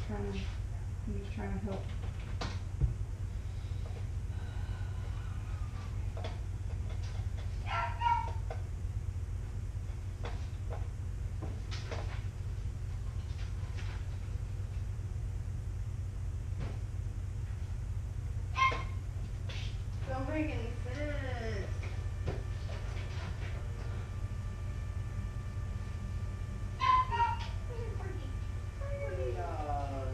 I'm just trying to help. Don't make any sense. Pretty dog.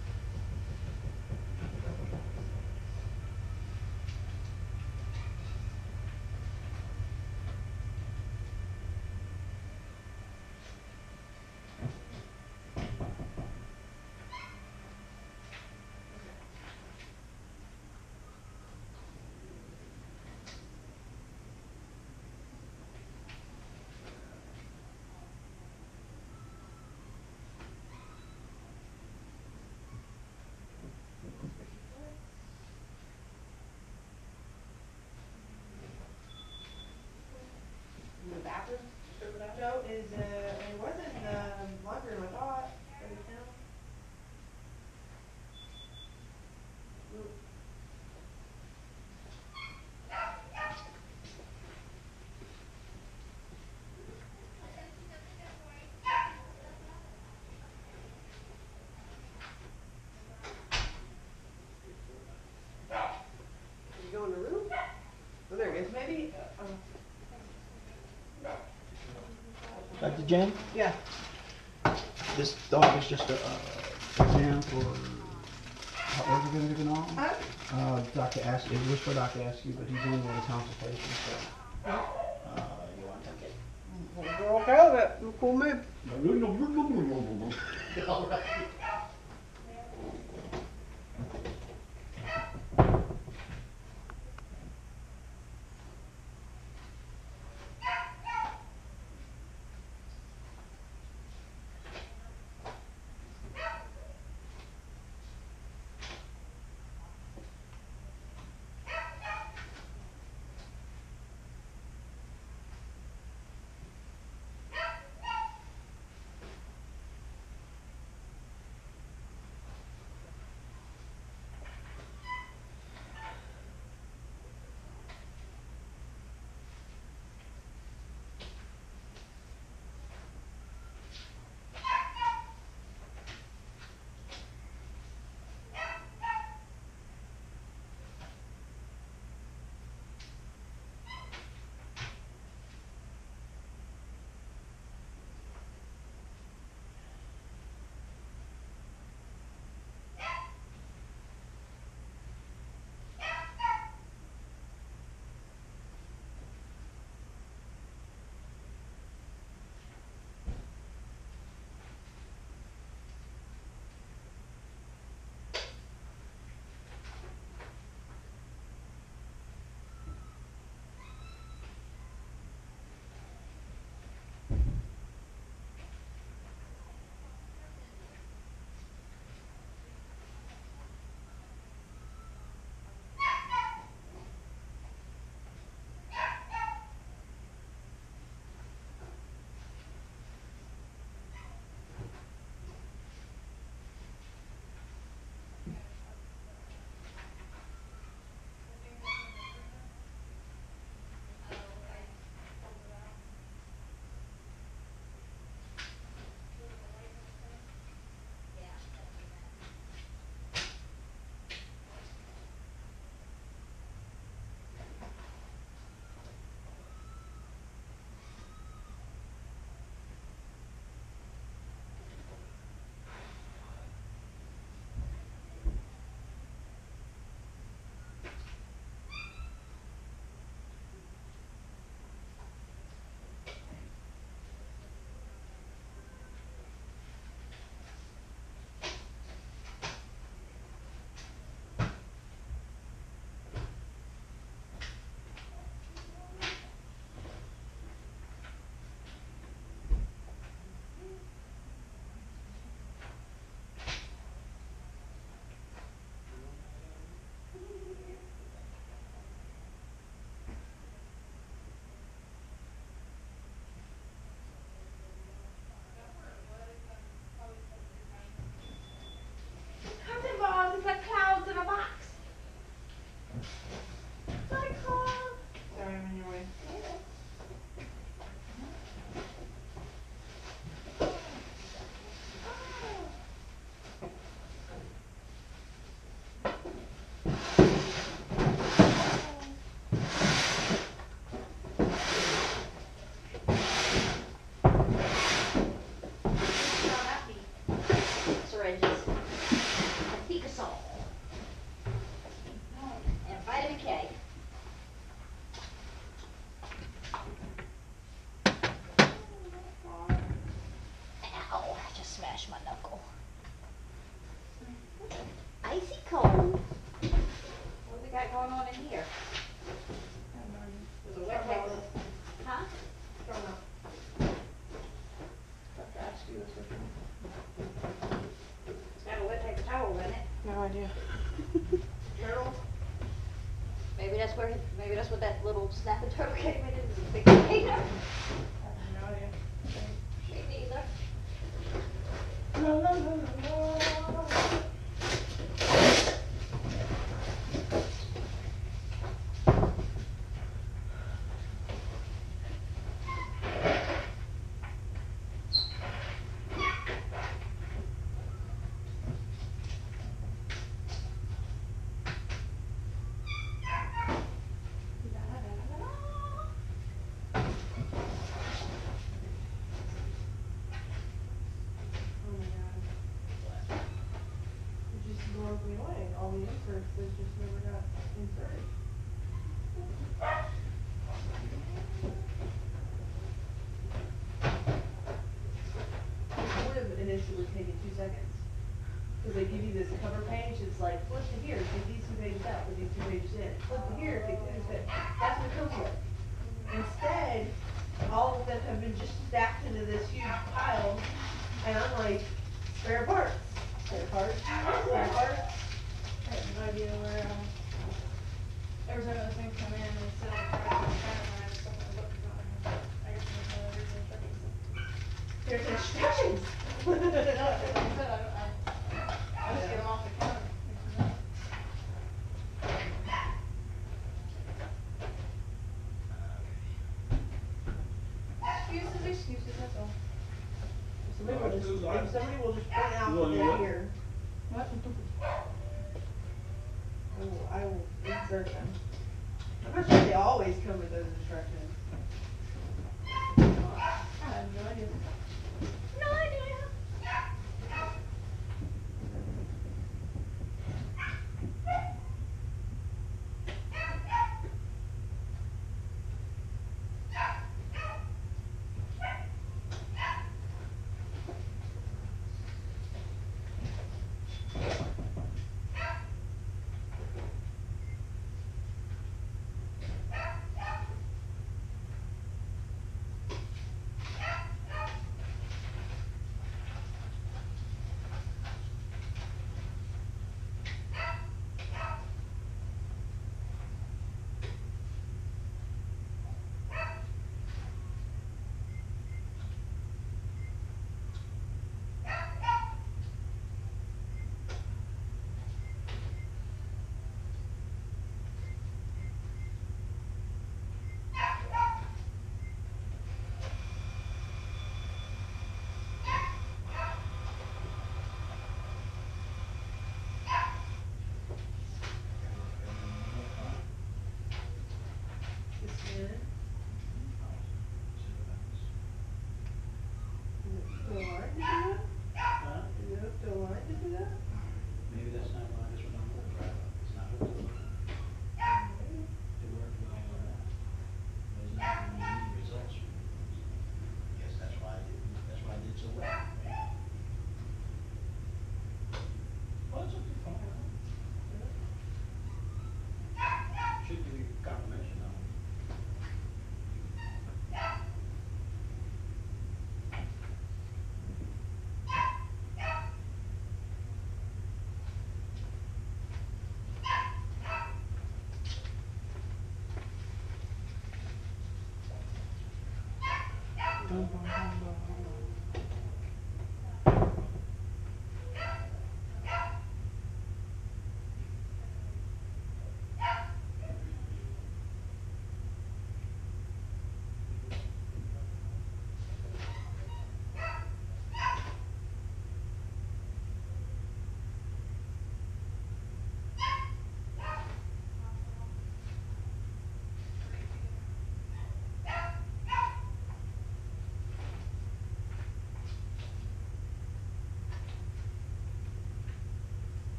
In the bathroom? No, it wasn't in the laundry room, I thought. Does it count? Did you go in the room? Oh, there it is. Maybe. Dr. Jen, Yeah. this dog is just a exam for what we're going to do now. Dr. asked, it was for Dr. Askew, but he's doing a consultation, so you want to take it? We're okay with it. Cool move. All right. idea. Turtle? Maybe that's what that little snapping turtle came in, is a big container. I have no idea. Me neither. La la la la la. Oh my god. It just blows me away, all the inserts that just never got inserted. It would have initially taken 2 seconds. Cause they give you this cover page, it's like, flip to here, take these 2 pages out, put these 2 pages in. Flip to here, take these 2 pages. That's what it comes with. Instead, all of them have been just stacked into this huge pile, and I'm like, spare parts, spare parts, spare parts. I have no idea where, every time those things come in, they sit on the ground, and I just don't know what they're going. I guess there's no reason There's instructions. No, like I said, I just get them off the counter. Excuses, that's all. If somebody will just point out that they're here, What? I will insert them. I'm not sure they always come with those instructions. I have no idea. No idea. This in. Is it still aligned to do that? Is it still aligned to do that?